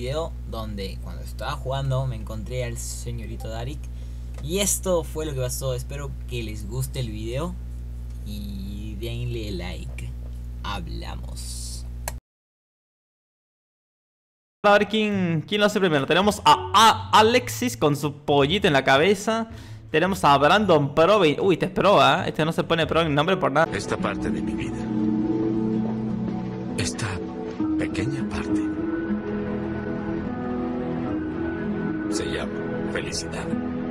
video donde cuando estaba jugando me encontré al señorito Darik. Y esto fue lo que pasó. Espero que les guste el video y denle like. Hablamos. A ver quién lo hace primero. Tenemos a Alexis con su pollito en la cabeza. Tenemos a Brandon Pro. Uy, este es Pro, ¿eh? Este no se pone Pro en nombre por nada. Esta parte de mi vida. Esta pequeña parte. Se llama felicidad.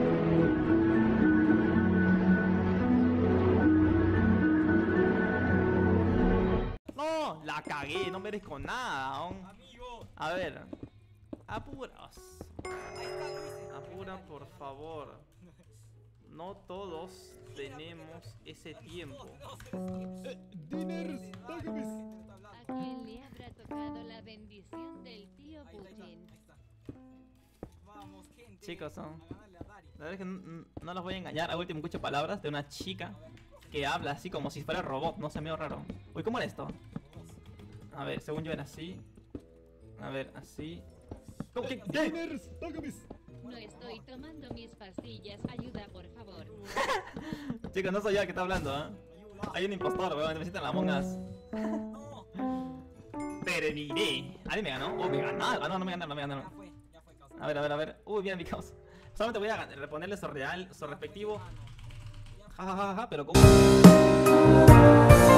No, la cagué, no merezco nada aún. A ver, apuras. Apura, por favor. No todos tenemos ese tiempo. ¿A quién le habrá tocado la bendición del tío Putin? Chicos, La verdad es que no los voy a engañar. A último escucho palabras de una chica que habla así como si fuera robot. No sé, medio raro. Uy, ¿cómo era esto? A ver, según yo era así. A ver, así. ¿Cómo que? ¿Qué? No estoy tomando mis pastillas. Ayuda, por favor. Chicos, no soy yo el que está hablando, ¿eh? Hay un impostor, weón. Me siento en la Among Us. Terminé. ¿Alguien me ganó? Me ganó. No me ganó. A ver. Uy, bien, mi caos. Solamente voy a reponerle su real, su respectivo. Ja, pero ¿cómo?